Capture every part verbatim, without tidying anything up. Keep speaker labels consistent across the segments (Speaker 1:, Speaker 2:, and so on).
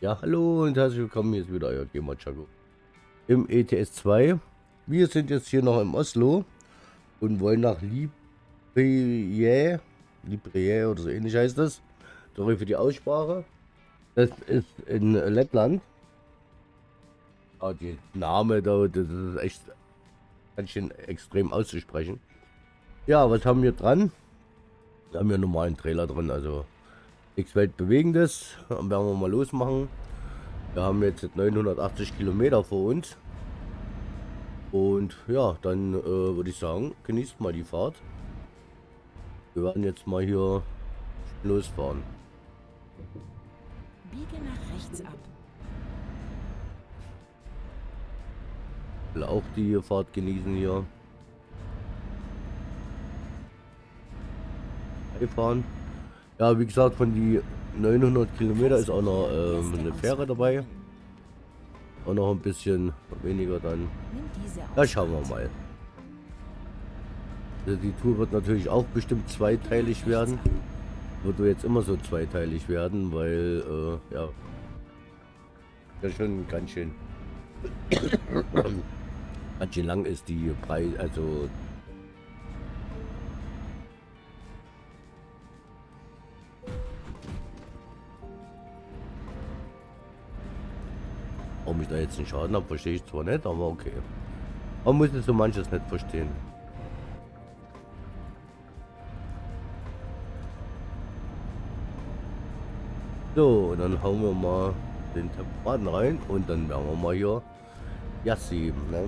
Speaker 1: Ja, hallo und herzlich willkommen, hier ist wieder euer Gamer Chago im E T S zwei. Wir sind jetzt hier noch im Oslo und wollen nach Libreye, Libreye oder so ähnlich heißt das. Sorry für die Aussprache. Das ist in Lettland. Ah, die Name da, das ist echt ganz schön extrem auszusprechen. Ja, was haben wir dran? Wir haben ja einen normalen Trailer drin, also nichts Weltbewegendes. Dann werden wir mal losmachen. Wir haben jetzt neunhundertachtzig Kilometer vor uns. Und ja, dann äh, würde ich sagen, genießt mal die Fahrt. Wir werden jetzt mal hier losfahren.
Speaker 2: Biege nach rechts ab.
Speaker 1: Ich will auch die Fahrt genießen hier. Fahren. Ja, wie gesagt, von die neunhundert Kilometer ist auch noch ähm, eine Fähre dabei. Auch noch ein bisschen weniger dann. Ja, schauen wir mal. Also die Tour wird natürlich auch bestimmt zweiteilig werden. Wird jetzt immer so zweiteilig werden, weil äh, ja, ja schon ganz schön ganz schön lang ist die Preis, also warum ich da jetzt einen Schaden habe, verstehe ich zwar nicht, aber okay. Man muss es so manches nicht verstehen. So, und dann hauen wir mal den Temporaten rein und dann werden wir mal hier Gas heben, ne?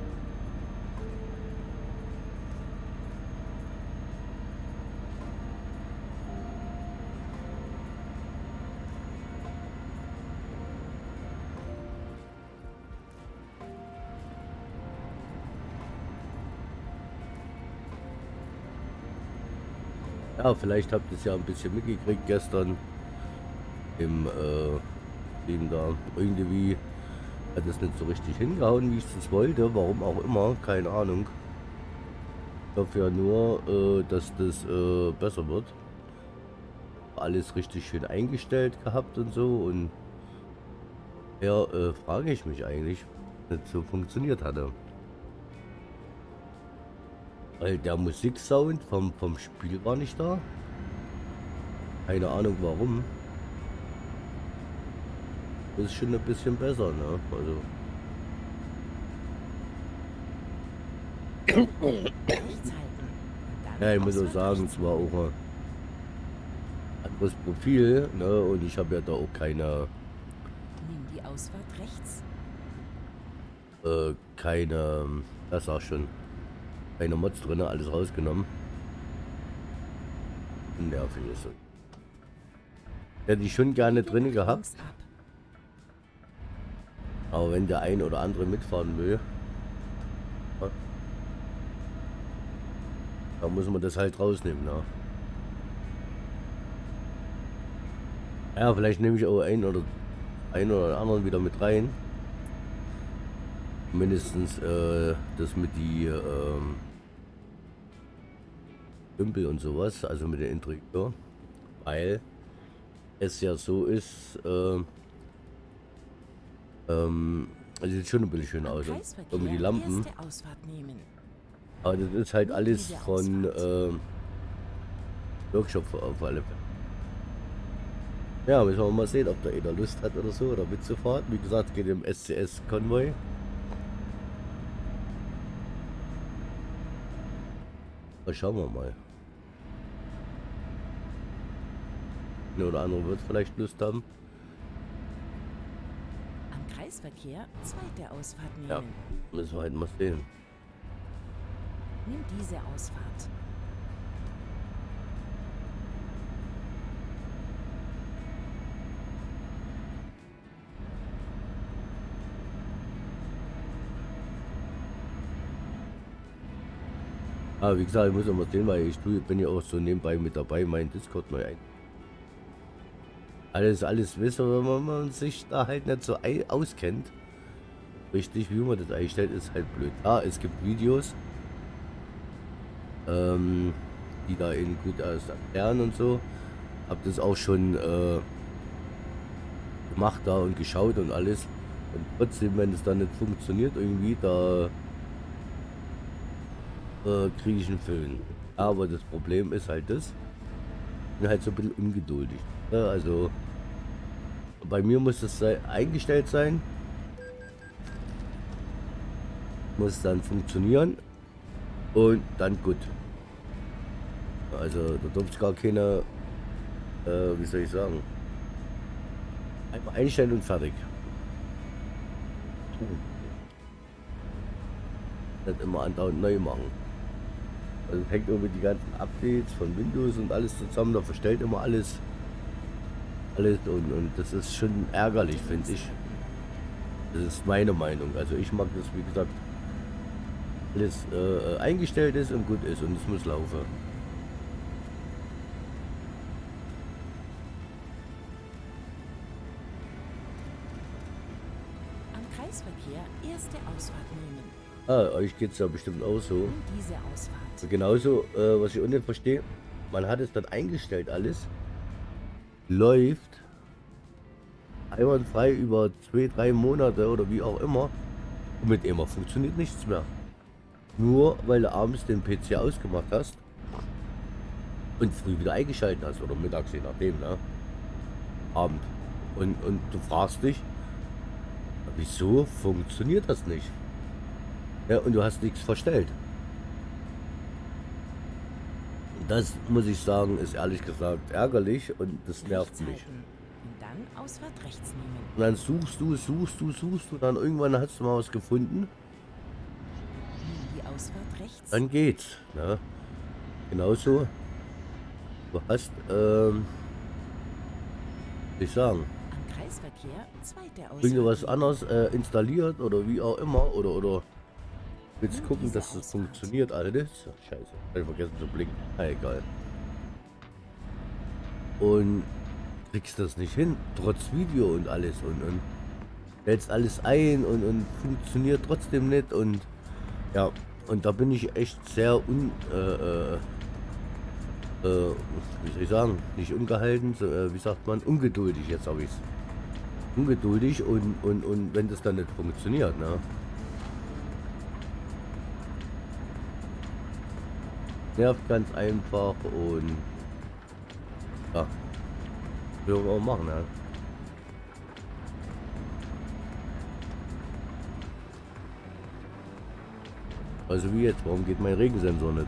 Speaker 1: Ja, vielleicht habt ihr es ja ein bisschen mitgekriegt gestern im äh, Stream da. Irgendwie hat es nicht so richtig hingehauen, wie ich es wollte. Warum auch immer, keine Ahnung. Ich hoffe ja nur, äh, dass das äh, besser wird. Alles richtig schön eingestellt gehabt und so. Und ja, äh, frage ich mich eigentlich, ob das so funktioniert hatte. Weil der Musiksound vom, vom Spiel war nicht da. Keine Ahnung warum. Das ist schon ein bisschen besser, ne? Also. Ja, ich muss auch sagen, es war auch ein anderes Profil, ne? Und ich habe ja da auch keine.
Speaker 2: Nimm die Ausfahrt rechts.
Speaker 1: Äh, keine. Das auch schon. Keine Mods drin, alles rausgenommen. Nervig ist so. Hätte ich schon gerne drin gehabt. Aber wenn der ein oder andere mitfahren will, ja, dann muss man das halt rausnehmen. Ne? Ja, vielleicht nehme ich auch einen oder einen oder anderen wieder mit rein. Mindestens äh, das mit die ähm, Dümpel und sowas, also mit dem Interieur, weil es ja so ist, äh, ähm, also sieht schon ein bisschen schön aus, so mit die Lampen, aber das ist halt alles von äh, Workshop auf alle Fälle. Ja, müssen wir mal sehen, ob da jeder Lust hat oder so, oder mitzufahren. Wie gesagt, geht im S C S-Konvoi. Schauen wir mal. Der oder andere wird vielleicht Lust haben.
Speaker 2: Am Kreisverkehr zweite Ausfahrt nehmen.
Speaker 1: Ja, müssen wir halt mal sehen.
Speaker 2: Nimm diese Ausfahrt.
Speaker 1: Aber wie gesagt, ich muss auch mal sehen, weil ich tue, bin ja auch so nebenbei mit dabei, mein Discord neu ein. Alles, alles wissen, wenn man sich da halt nicht so auskennt. Richtig, wie man das einstellt, ist halt blöd. Ja, es gibt Videos, ähm, die da eben gut erklären und so. Hab das auch schon äh, gemacht da und geschaut und alles. Und trotzdem, wenn es dann nicht funktioniert irgendwie, da äh, kriege ich einen Föhn. Aber das Problem ist halt das, ich bin halt so ein bisschen ungeduldig. Ja, also bei mir muss das sei, eingestellt sein. Muss dann funktionieren. Und dann gut. Also da durfte ich gar keine, äh, wie soll ich sagen, einfach einstellen und fertig. Nicht immer andauernd neu machen. Also hängt irgendwie die ganzen Updates von Windows und alles zusammen, da verstellt immer alles. Alles und, und das ist schon ärgerlich, finde ich. Das ist meine Meinung. Also ich mag das, wie gesagt, alles äh, eingestellt ist und gut ist und es muss laufen.
Speaker 2: Am Kreisverkehr erste Ausfahrt nehmen.
Speaker 1: Ah, euch geht es ja bestimmt auch so.
Speaker 2: Nimm diese Ausfahrt.
Speaker 1: Also genauso, äh, was ich auch nicht verstehe, man hat es dann eingestellt alles, läuft einwandfrei über zwei, drei Monate oder wie auch immer und mit immer funktioniert nichts mehr. Nur weil du abends den P C ausgemacht hast und früh wieder eingeschaltet hast oder mittags, je nachdem, ne? Abend. Und, und du fragst dich, wieso funktioniert das nicht? Ja, und du hast nichts verstellt. Das muss ich sagen, ist ehrlich gesagt ärgerlich und das nervt
Speaker 2: Rechts
Speaker 1: mich.
Speaker 2: halten. Und dann Ausfahrt rechts nehmen.
Speaker 1: Und dann suchst du, suchst du, suchst du, dann irgendwann hast du mal was gefunden,
Speaker 2: Nimm die Ausfahrt rechts.
Speaker 1: dann geht's. Ne? Genauso, du hast, ähm, wie ich sagen,
Speaker 2: Am Kreisverkehr zweite Ausfahrt.
Speaker 1: irgendwas
Speaker 2: nehmen.
Speaker 1: anderes äh, installiert oder wie auch immer oder oder willst
Speaker 2: Nimm
Speaker 1: gucken,
Speaker 2: diese
Speaker 1: dass das
Speaker 2: Ausfahrt.
Speaker 1: funktioniert alles. Scheiße, hab ich vergessen zu blinken. Na egal. Und kriegst das nicht hin, trotz Video und alles und, und stellst alles ein und, und funktioniert trotzdem nicht und ja, und da bin ich echt sehr un, äh, äh, äh, wie soll ich sagen, nicht ungehalten, so, äh, wie sagt man, ungeduldig, jetzt habe ich es. Ungeduldig und, und, und wenn das dann nicht funktioniert, ne? Nervt ganz einfach und ja, will man auch machen, ne? Also wie jetzt, warum geht mein Regensensor nicht?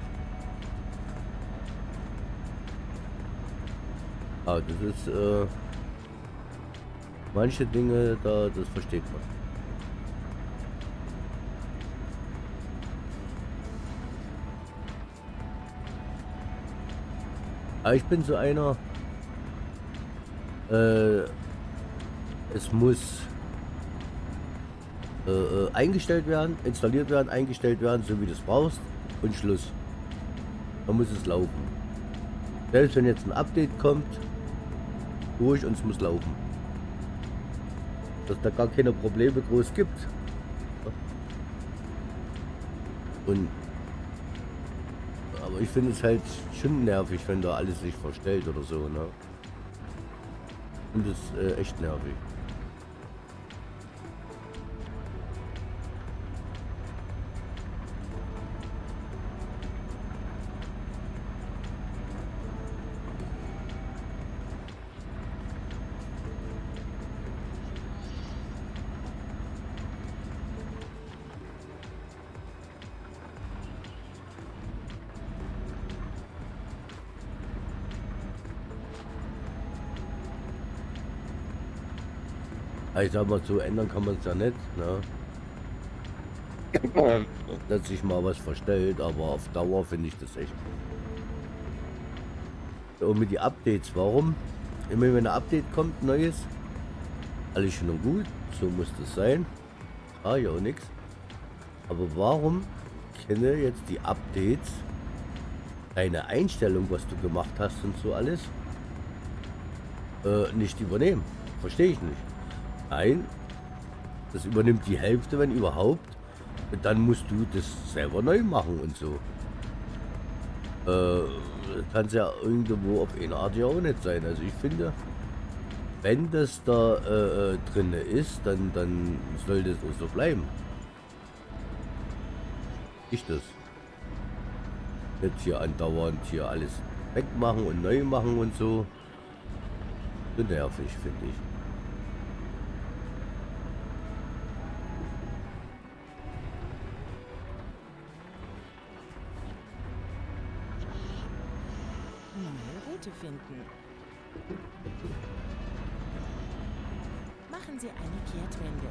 Speaker 1: Ah, das ist, äh, manche Dinge, da, das versteht man. Aber ich bin so einer, äh, es muss äh, äh, eingestellt werden, installiert werden, eingestellt werden, so wie du es brauchst und Schluss. Dann muss es laufen. Selbst wenn jetzt ein Update kommt, durch und es muss laufen. Dass da gar keine Probleme groß gibt. Und aber ich finde es halt schon nervig, wenn da alles sich verstellt oder so, ne? Und das ist äh, echt nervig. Ich sag mal, so ändern kann man es ja nicht, ne? Dass sich mal was verstellt, aber auf Dauer finde ich das echt. Und mit die Updates, warum? Immer wenn ein Update kommt, neues, alles schön und gut, so muss das sein. Ah, ja, auch nichts. Aber warum können jetzt die Updates deine Einstellung, was du gemacht hast und so alles, äh, nicht übernehmen? Verstehe ich nicht. Nein, das übernimmt die Hälfte, wenn überhaupt. Und dann musst du das selber neu machen und so. Äh, kann es ja irgendwo auf eine Art ja auch nicht sein. Also ich finde, wenn das da äh, äh, drin ist, dann, dann soll das auch so bleiben. Nicht das. Jetzt hier andauernd hier alles wegmachen und neu machen und so. So nervig, finde ich.
Speaker 2: Neue Route finden. Machen Sie eine Kehrtwende.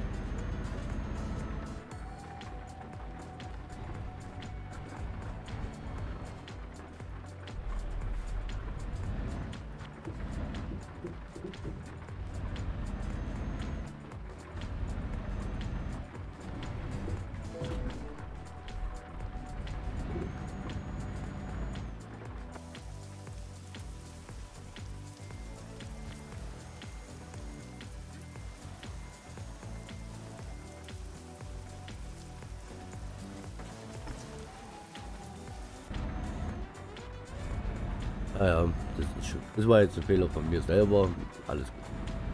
Speaker 1: Naja, das ist schon. Das war jetzt ein Fehler von mir selber. Alles gut.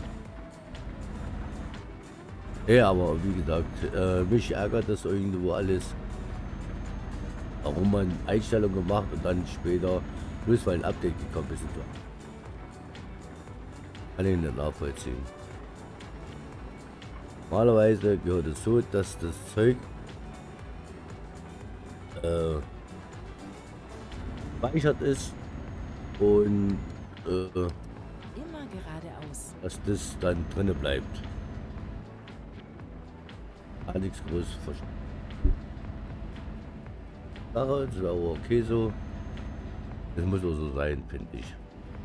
Speaker 1: Ja, aber wie gesagt, äh, mich ärgert das irgendwo alles. Warum man Einstellungen gemacht und dann später, bloß weil ein Update gekommen ist. Kann ich nicht nachvollziehen. Normalerweise gehört es so, dass das Zeug äh, gespeichert ist und äh,
Speaker 2: Immer geradeaus.
Speaker 1: dass das dann drinne bleibt. Gar nichts Großes verstanden. Sache, das wäre aber okay so. Das muss auch so sein, finde ich.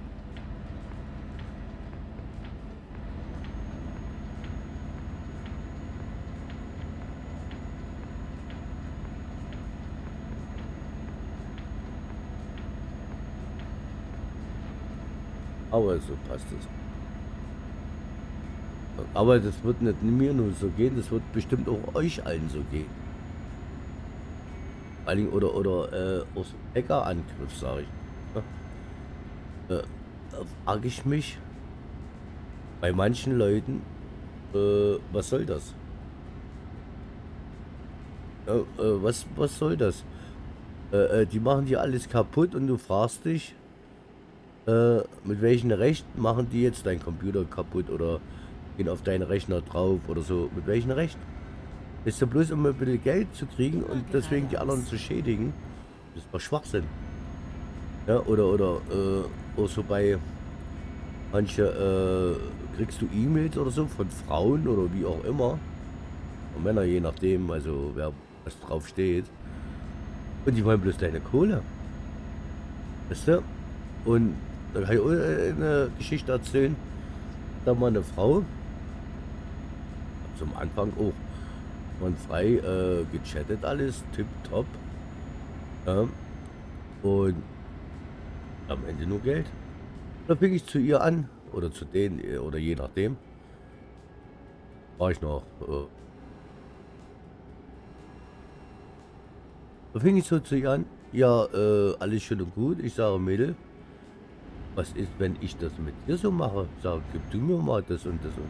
Speaker 1: Aber so passt es. Aber das wird nicht mir nur so gehen, das wird bestimmt auch euch allen so gehen. Vor allem oder oder äh, auch so Hackerangriff, sage ich. Ja. Äh, da frage ich mich bei manchen Leuten, äh, was soll das? Ja, äh, was, was soll das? Äh, äh, die machen dir alles kaputt und du fragst dich, äh, mit welchem Recht machen die jetzt deinen Computer kaputt oder gehen auf deinen Rechner drauf oder so? Mit welchem Recht? Ist ja bloß, um ein bisschen Geld zu kriegen und deswegen die anderen zu schädigen. Das war Schwachsinn. Ja, oder, oder, äh, auch so bei manche, äh, kriegst du E-Mails oder so von Frauen oder wie auch immer. Und Männer, je nachdem, also wer was drauf steht. Und die wollen bloß deine Kohle. Weißt du? Und da kann ich auch eine Geschichte erzählen. Da war eine Frau, zum Anfang auch, man frei äh, gechattet alles, tipptopp. Ja. Und am Ende nur Geld. Da fing ich zu ihr an, oder zu denen, oder je nachdem. War ich noch. Äh, da fing ich so zu ihr an. Ja, äh, alles schön und gut. Ich sage, Mädel, was ist, wenn ich das mit dir so mache? Sag, gib du mir mal das und das und.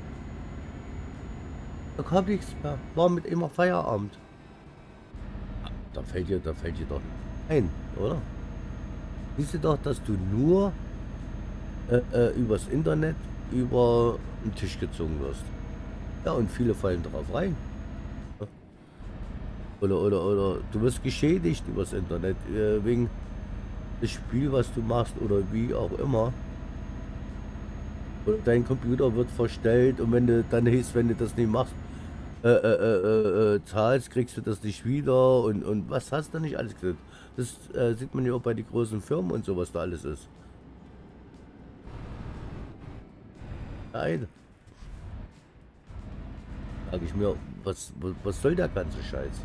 Speaker 1: Da kam nichts mehr. War mit immer Feierabend. Da fällt dir, da fällt dir doch ein, oder? Siehst du doch, dass du nur äh, äh, übers Internet über den Tisch gezogen wirst. Ja, und viele fallen darauf rein. Ja. Oder, oder, oder du wirst geschädigt übers Internet, äh, wegen das Spiel, was du machst oder wie auch immer. Oder dein Computer wird verstellt und wenn du dann hieß, wenn du das nicht machst, äh, äh, äh, äh, zahlst, kriegst du das nicht wieder und, und was hast du nicht alles gesagt. Das äh, sieht man ja auch bei den großen Firmen und so, was da alles ist. Nein. Sag ich mir, was, was, was soll der ganze Scheiß?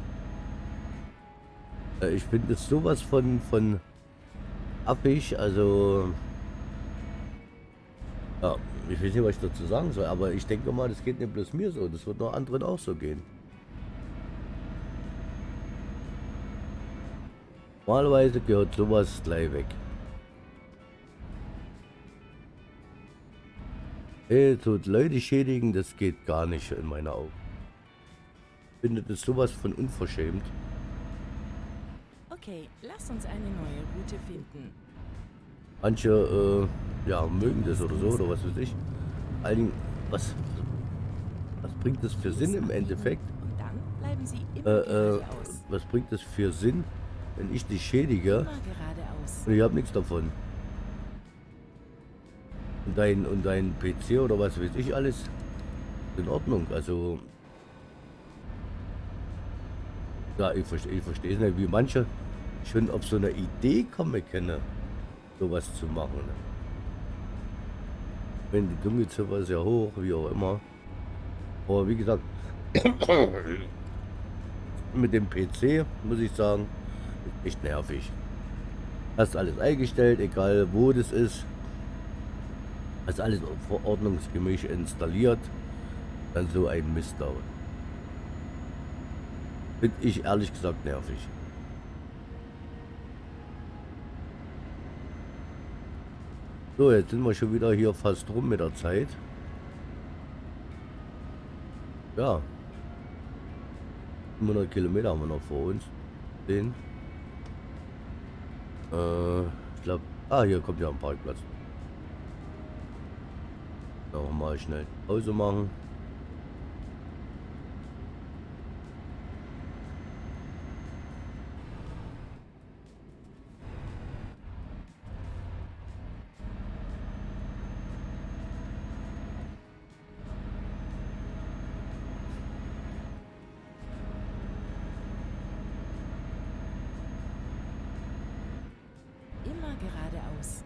Speaker 1: Äh, ich finde es sowas von, von affig, also ja, ich weiß nicht, was ich dazu sagen soll, aber ich denke mal, das geht nicht bloß mir so, das wird noch anderen auch so gehen. Normalerweise gehört sowas gleich weg. Ey, so Leute schädigen, das geht gar nicht in meiner Augen. Ich finde das sowas von unverschämt.
Speaker 2: Okay, lass uns eine neue Route finden.
Speaker 1: Manche, äh, ja, mögen das oder so, oder was weiß ich. Vor allen Dingen, was, was bringt das für Sinn im Endeffekt?
Speaker 2: Und dann bleiben Sie immer
Speaker 1: Äh, äh,
Speaker 2: geradeaus.
Speaker 1: was bringt das für Sinn, wenn ich dich schädige
Speaker 2: Immer geradeaus.
Speaker 1: und ich habe nichts davon? Und dein, und dein P C oder was weiß ich alles in Ordnung. Also, ja, ich verstehe ich verstehe es nicht, wie manche schon auf so eine Idee kommen können, sowas zu machen. Ne? Wenn die Dunkelziffer ist ja hoch, wie auch immer. Aber wie gesagt, mit dem P C muss ich sagen, ist echt nervig. Hast alles eingestellt, egal wo das ist. Hast alles verordnungsgemäß installiert. Dann so ein Mist da. Finde ich ehrlich gesagt nervig. So, jetzt sind wir schon wieder hier fast rum mit der Zeit. Ja. hundert Kilometer haben wir noch vor uns. Den. Äh, ich glaube. Ah, hier kommt ja ein Parkplatz. Noch mal schnell Pause machen.
Speaker 2: Immer geradeaus.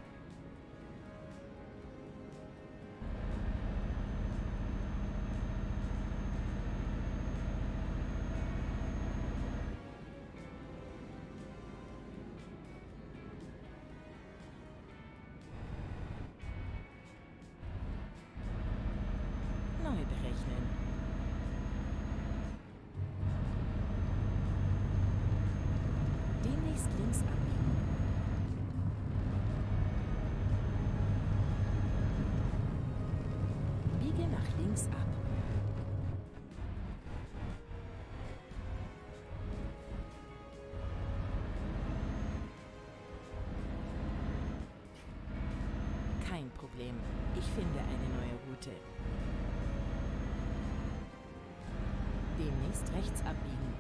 Speaker 2: Neu berechnen. Demnächst links abbiegen. Biege nach links ab. Kein Problem. Ich finde eine neue Route. Demnächst rechts abbiegen.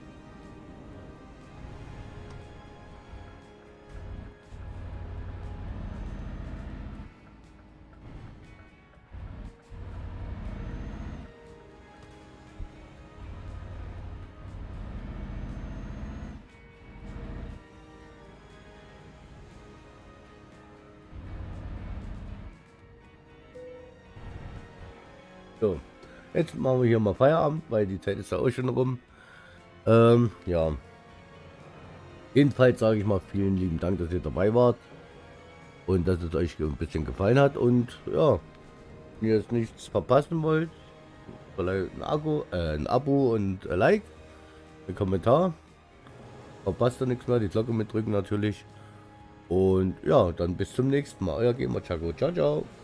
Speaker 1: So, jetzt machen wir hier mal Feierabend, weil die Zeit ist ja auch schon rum. Ähm, ja. Jedenfalls sage ich mal vielen lieben Dank, dass ihr dabei wart und dass es euch ein bisschen gefallen hat. Und ja, wenn ihr jetzt nichts verpassen wollt, vielleicht ein, Abo, äh, ein Abo und ein Like, ein Kommentar. Verpasst ihr nichts mehr, die Glocke mitdrücken natürlich. Und ja, dann bis zum nächsten Mal. Euer Gamer Chaco. Ciao, ciao.